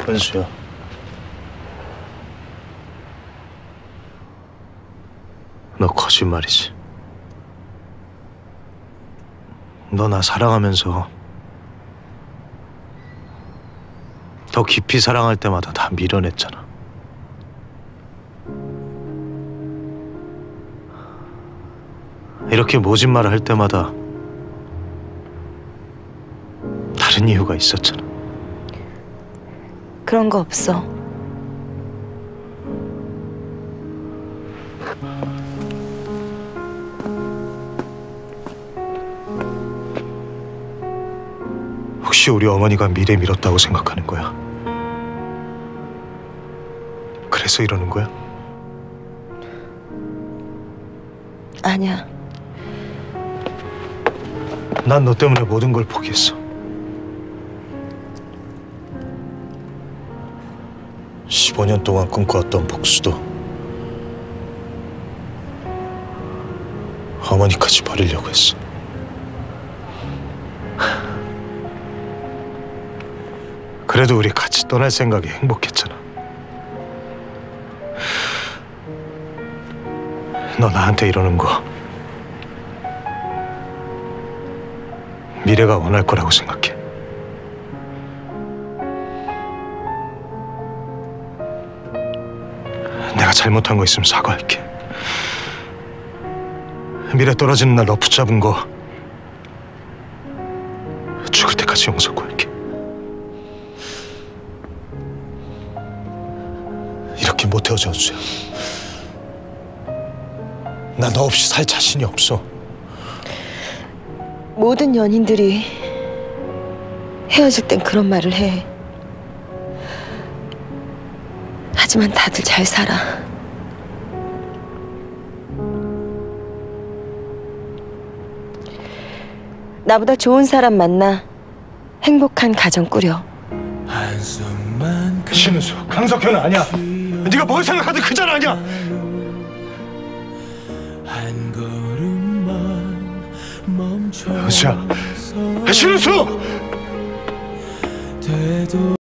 은수야. 너 거짓말이지. 너 나 사랑하면서 더 깊이 사랑할 때마다 다 밀어냈잖아. 이렇게 모진 말을 할 때마다 다른 이유가 있었잖아. 그런 거 없어. 혹시 우리 어머니가 미래 밀었다고 생각하는 거야? 그래서 이러는 거야? 아니야. 난 너 때문에 모든 걸 포기했어. 15년 동안 꿈꿔왔던 복수도 어머니까지 버리려고 했어. 그래도 우리 같이 떠날 생각이 행복했잖아. 너 나한테 이러는 거 미래가 원할 거라고 생각해. 내가 잘못한 거 있으면 사과할게. 미래 떨어지는 날 너 붙잡은 거 죽을 때까지 용서 구할게. 이렇게 못 헤어져, 은수야. 나 너 없이 살 자신이 없어. 모든 연인들이 헤어질 땐 그런 말을 해. 하지만 다들 잘 살아. 나보다 좋은 사람 만나 행복한 가정 꾸려. 신은수, 강석현은 아니야. 네가 뭘 생각하든 그 잘 아니야. 은수야, 신은수!